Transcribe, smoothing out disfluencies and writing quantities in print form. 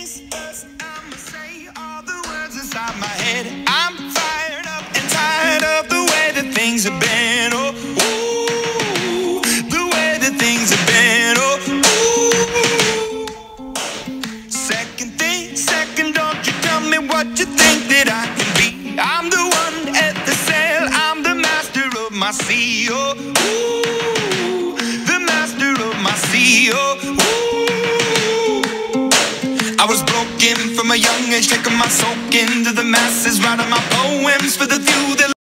things first, I'ma say all the words inside my head. I'm fired up and tired of the way that things have been. Oh, ooh, the way that things have been. Oh, ooh. Second, don't you tell me what you think that I can be. I'm the one at the sail, I'm the master of my sea. Oh, ooh, the master of my sea. Oh, ooh. I was broken from a young age, taking my soak into the masses, writing my poems for the few that